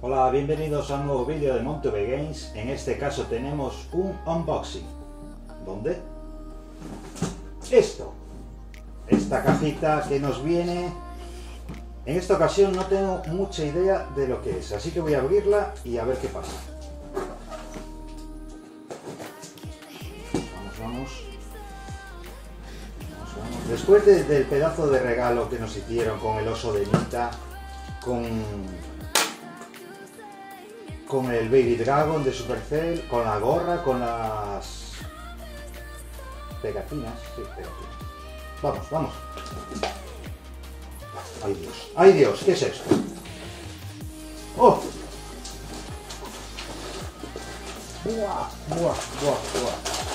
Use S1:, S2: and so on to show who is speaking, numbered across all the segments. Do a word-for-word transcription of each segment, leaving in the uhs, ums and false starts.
S1: Hola, bienvenidos a un nuevo vídeo de Montube Games. En este caso tenemos un unboxing. ¿Dónde? Esto. Esta cajita que nos viene. En esta ocasión no tengo mucha idea de lo que es, así que voy a abrirla y a ver qué pasa. Vamos, vamos. Vamos, vamos. Después de, del pedazo de regalo que nos hicieron con el oso de Nita, con... con el Baby Dragon de Supercell, con la gorra, con las pegatinas, sí, pegatinas. Vamos, vamos. Ay Dios, ay Dios, ¿qué es esto? ¡Oh! ¡Buah, buah, buah, buah!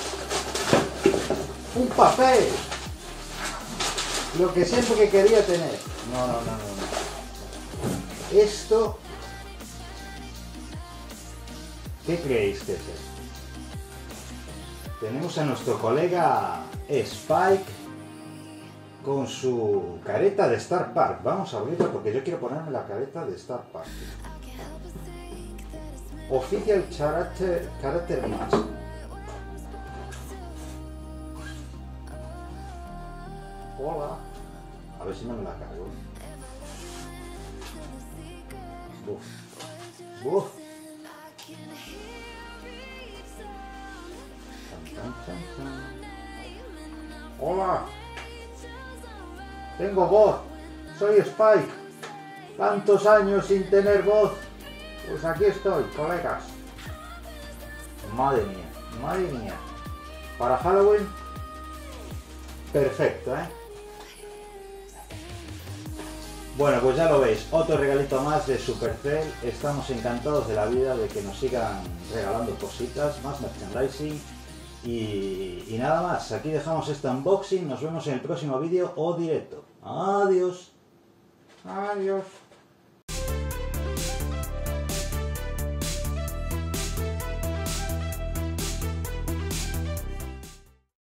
S1: ¡Un papel! Lo que siempre quería tener. No, no, no, no, no. Esto... ¿Qué creéis que es esto? Tenemos a nuestro colega Spike con su careta de Star Park. Vamos a abrirla porque yo quiero ponerme la careta de Star Park. Official Character, character Match. Hola. A ver si no me la cargo. Uf. Uf. Hola, tengo voz, soy Spike, tantos años sin tener voz, pues aquí estoy, colegas. Madre mía, madre mía, para Halloween, perfecto, ¿eh? Bueno, pues ya lo veis, otro regalito más de Supercell. Estamos encantados de la vida de que nos sigan regalando cositas, más merchandising. Y, y nada más, aquí dejamos este unboxing, nos vemos en el próximo vídeo o directo. Adiós. Adiós.